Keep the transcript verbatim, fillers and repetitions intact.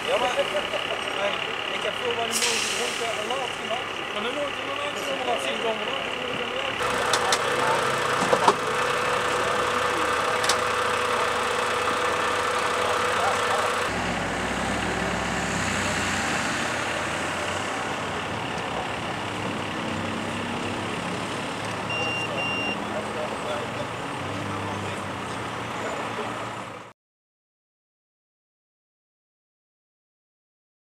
Ja, maar hey, ik heb veel bij de mooie gedronken en laat gemaakt, maar nog nooit een laat zien komen.